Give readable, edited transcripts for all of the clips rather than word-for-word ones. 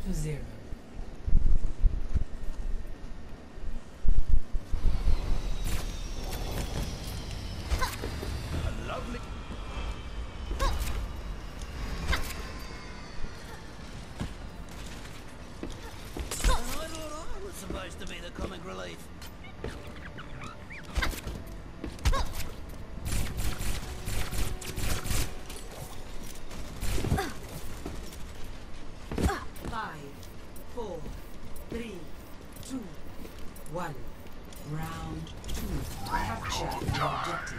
to 0. Supposed to be the comic relief. Five, four, three, two, one. Round 2. Capture the objective.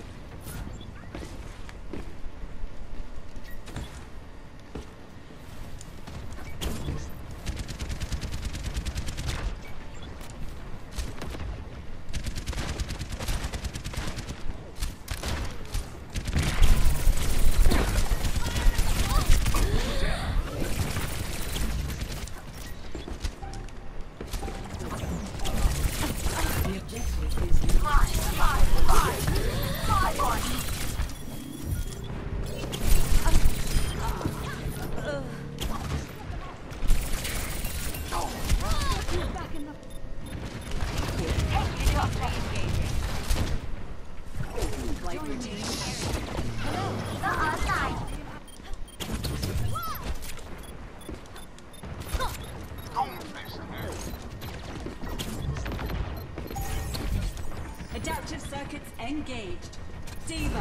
Adaptive circuits engaged. Diva.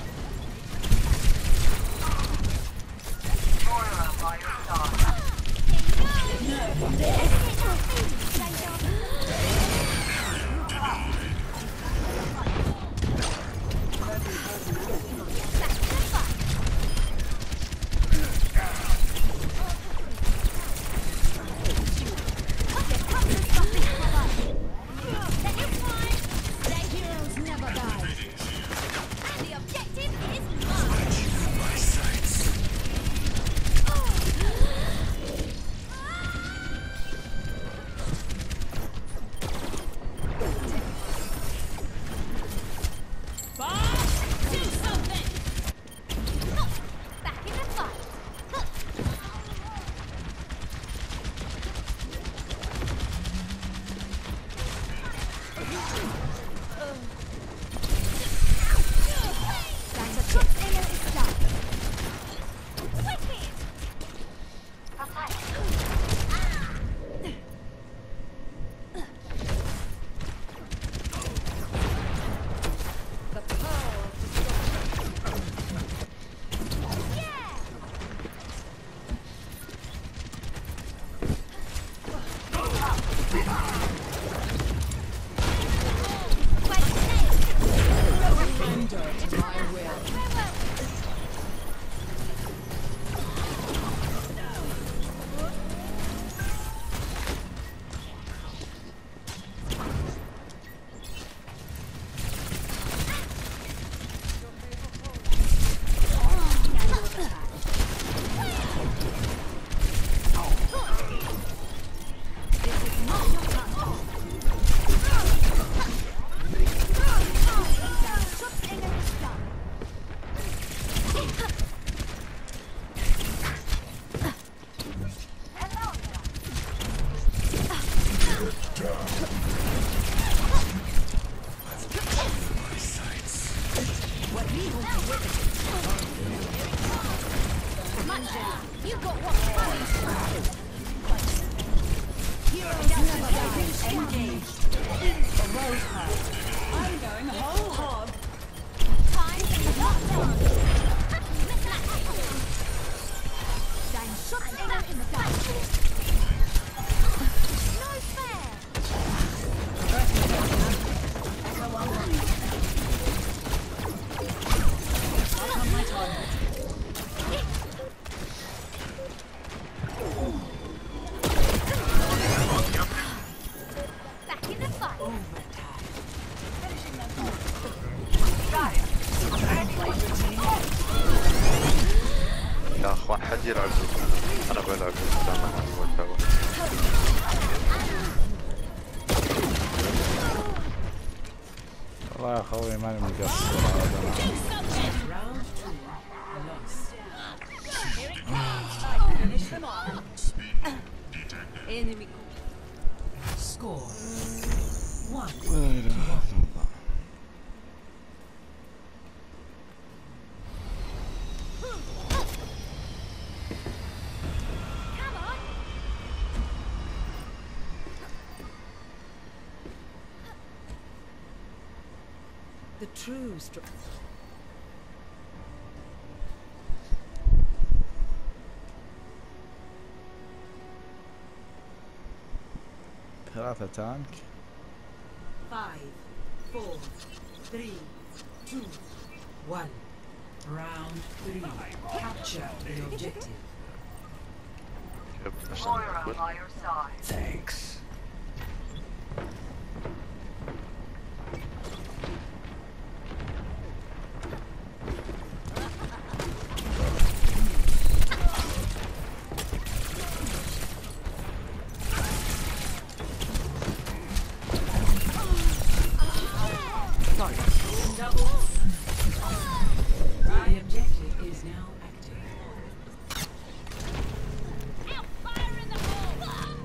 يا اخوان حد يلعب انا بلعب قدام المحتوى. والله يا اخوي ماني مقصر هذا. Finish them off. Enemy. Score 1. Come on. The true strength. ثلاثة تانك. 5, 4, 3, 2, 1. Round 3. Capture the objective. شبت Thanks. The objective is now active. Fire in the hole.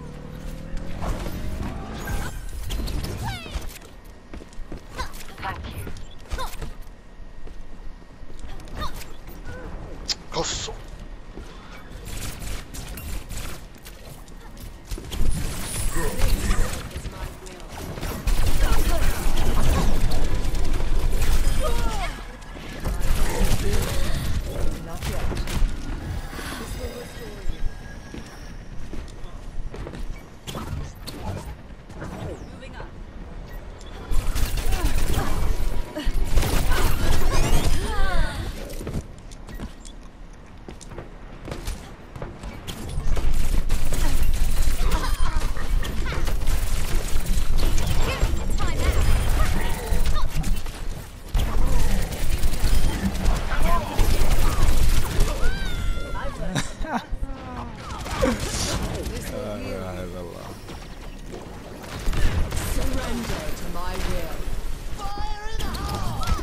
قصوا. Moving up. لا اله الا الله. Surrender to my will. Fire in the hole.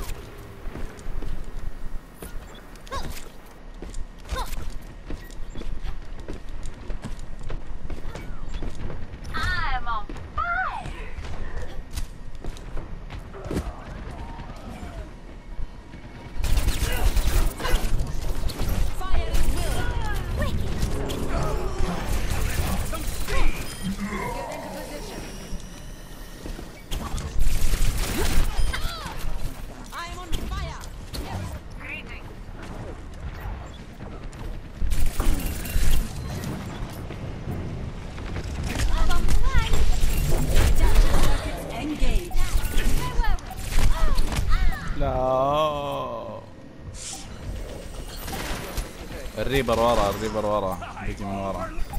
I'm on fire. Fire is will. Wicked. Get into position. I am on fire. I'm on fire. Adaptive circuits engaged. لا. الريبر ورا، الريبر ورا، بيجي من ورا.